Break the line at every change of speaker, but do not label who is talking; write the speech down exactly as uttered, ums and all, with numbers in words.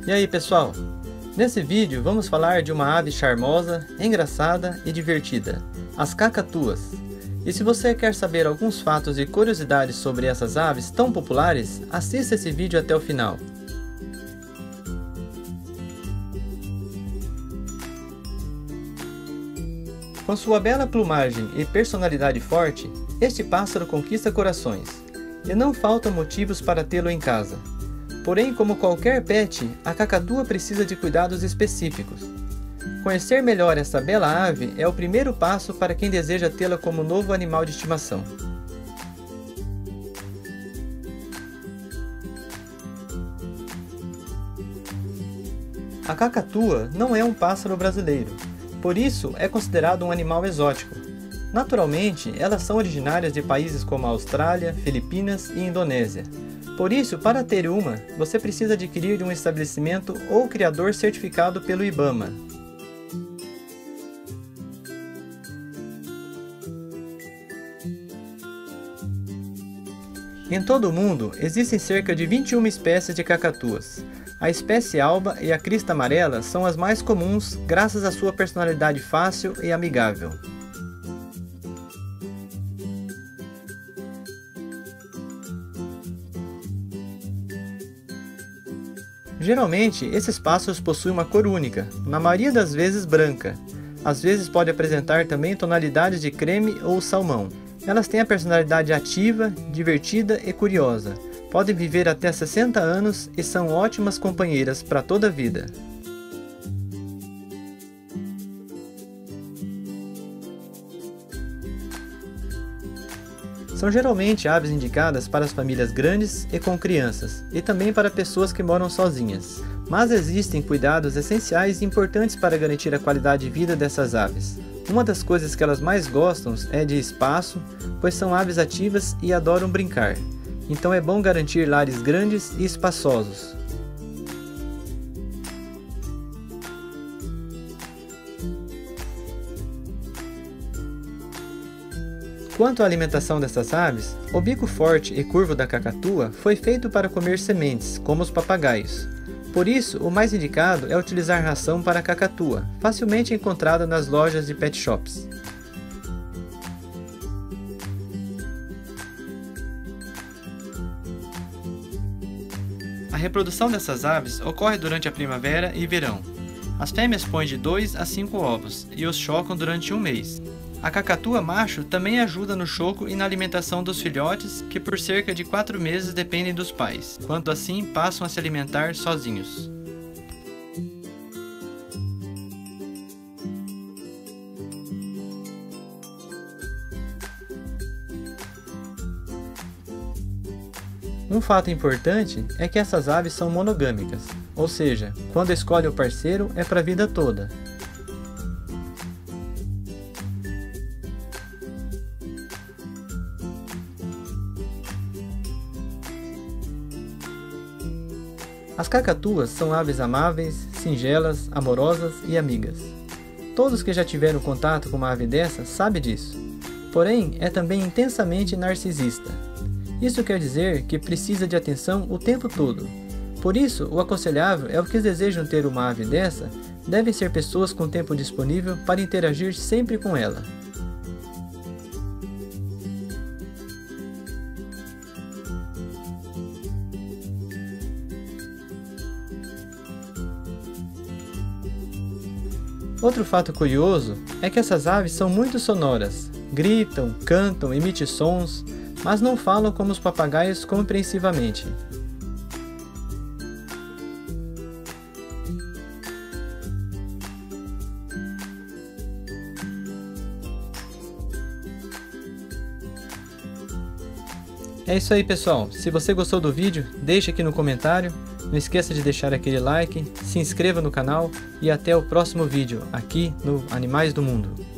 E aí pessoal, nesse vídeo vamos falar de uma ave charmosa, engraçada e divertida, as cacatuas. E se você quer saber alguns fatos e curiosidades sobre essas aves tão populares, assista esse vídeo até o final. Com sua bela plumagem e personalidade forte, este pássaro conquista corações, e não faltam motivos para tê-lo em casa. Porém, como qualquer pet, a cacatua precisa de cuidados específicos. Conhecer melhor essa bela ave é o primeiro passo para quem deseja tê-la como novo animal de estimação. A cacatua não é um pássaro brasileiro, por isso é considerado um animal exótico. Naturalmente, elas são originárias de países como a Austrália, Filipinas e Indonésia. Por isso, para ter uma, você precisa adquirir de um estabelecimento ou criador certificado pelo IBAMA. Em todo o mundo, existem cerca de vinte e uma espécies de cacatuas. A espécie alba e a crista amarela são as mais comuns graças à sua personalidade fácil e amigável. Geralmente, esses pássaros possuem uma cor única, na maioria das vezes branca. Às vezes pode apresentar também tonalidades de creme ou salmão. Elas têm a personalidade ativa, divertida e curiosa. Podem viver até sessenta anos e são ótimas companheiras para toda a vida. São geralmente aves indicadas para as famílias grandes e com crianças, e também para pessoas que moram sozinhas. Mas existem cuidados essenciais e importantes para garantir a qualidade de vida dessas aves. Uma das coisas que elas mais gostam é de espaço, pois são aves ativas e adoram brincar. Então é bom garantir lares grandes e espaçosos. Quanto à alimentação dessas aves, o bico forte e curvo da cacatua foi feito para comer sementes, como os papagaios. Por isso, o mais indicado é utilizar ração para a cacatua, facilmente encontrada nas lojas de pet shops. A reprodução dessas aves ocorre durante a primavera e verão. As fêmeas põem de dois a cinco ovos e os chocam durante um mês. A cacatua macho também ajuda no choco e na alimentação dos filhotes, que por cerca de quatro meses dependem dos pais, quando assim passam a se alimentar sozinhos. Um fato importante é que essas aves são monogâmicas, ou seja, quando escolhe o parceiro é para a vida toda. As cacatuas são aves amáveis, singelas, amorosas e amigas. Todos que já tiveram contato com uma ave dessa sabem disso. Porém, é também intensamente narcisista. Isso quer dizer que precisa de atenção o tempo todo. Por isso, o aconselhável é o que desejam ter uma ave dessa, devem ser pessoas com tempo disponível para interagir sempre com ela. Outro fato curioso é que essas aves são muito sonoras, gritam, cantam, emitem sons, mas não falam como os papagaios compreensivamente. É isso aí pessoal, se você gostou do vídeo, deixe aqui no comentário, não esqueça de deixar aquele like, se inscreva no canal e até o próximo vídeo aqui no Animais do Mundo.